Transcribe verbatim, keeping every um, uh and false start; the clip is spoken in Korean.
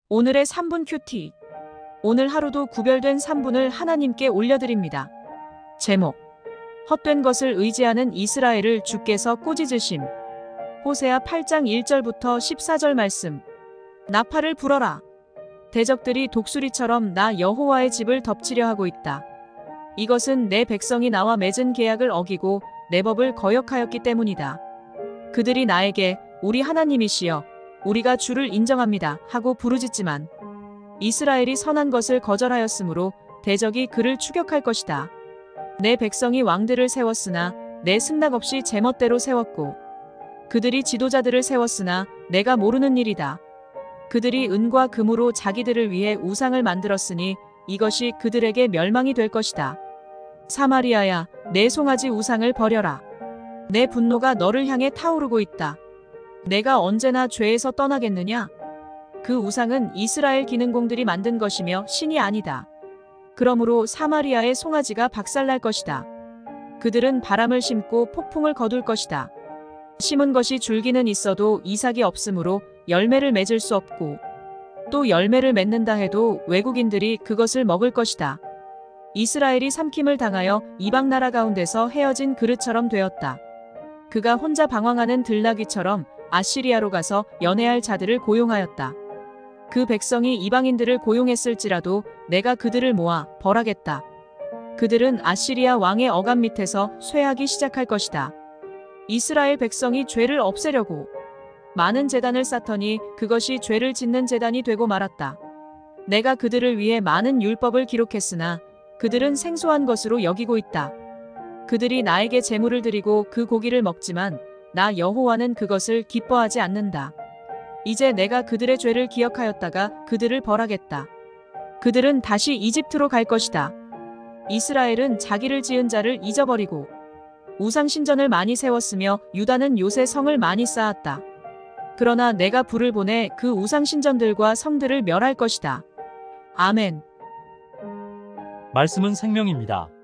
오늘의 삼 분 큐티. 오늘 하루도 구별된 삼 분을 하나님께 올려드립니다. 제목. 헛된 것을 의지하는 이스라엘을 주께서 꾸짖으심. 호세아 팔 장 일 절부터 십사 절 말씀. 나팔을 불어라. 대적들이 독수리처럼 나 여호와의 집을 덮치려 하고 있다. 이것은 내 백성이 나와 맺은 계약을 어기고 내 법을 거역하였기 때문이다. 그들이 나에게 우리 하나님이시여 우리가 주를 인정합니다 하고 부르짖지만 이스라엘이 선한 것을 거절하였으므로 대적이 그를 추격할 것이다. 내 백성이 왕들을 세웠으나 내 승낙 없이 제멋대로 세웠고 그들이 지도자들을 세웠으나 내가 모르는 일이다. 그들이 은과 금으로 자기들을 위해 우상을 만들었으니 이것이 그들에게 멸망이 될 것이다. 사마리아야, 내 송아지 우상을 버려라. 내 분노가 너를 향해 타오르고 있다. 내가 언제나 죄에서 떠나겠느냐? 그 우상은 이스라엘 기능공들이 만든 것이며 신이 아니다. 그러므로 사마리아의 송아지가 박살날 것이다. 그들은 바람을 심고 폭풍을 거둘 것이다. 심은 것이 줄기는 있어도 이삭이 없으므로 열매를 맺을 수 없고 또 열매를 맺는다 해도 외국인들이 그것을 먹을 것이다. 이스라엘이 삼킴을 당하여 이방 나라 가운데서 헤어진 그릇처럼 되었다. 그가 혼자 방황하는 들나귀처럼 아시리아로 가서 연애할 자들을 고용하였다. 그 백성이 이방인들을 고용했을지라도 내가 그들을 모아 벌하겠다. 그들은 아시리아 왕의 억압 밑에서 쇠하기 시작할 것이다. 이스라엘 백성이 죄를 없애려고 많은 제단을 쌓더니 그것이 죄를 짓는 제단이 되고 말았다. 내가 그들을 위해 많은 율법을 기록했으나 그들은 생소한 것으로 여기고 있다. 그들이 나에게 제물을 드리고 그 고기를 먹지만 나 여호와는 그것을 기뻐하지 않는다. 이제 내가 그들의 죄를 기억하였다가 그들을 벌하겠다. 그들은 다시 이집트로 갈 것이다. 이스라엘은 자기를 지은 자를 잊어버리고 우상신전을 많이 세웠으며 유다는 요새 성을 많이 쌓았다. 그러나 내가 불을 보내 그 우상신전들과 성들을 멸할 것이다. 아멘. 말씀은 생명입니다.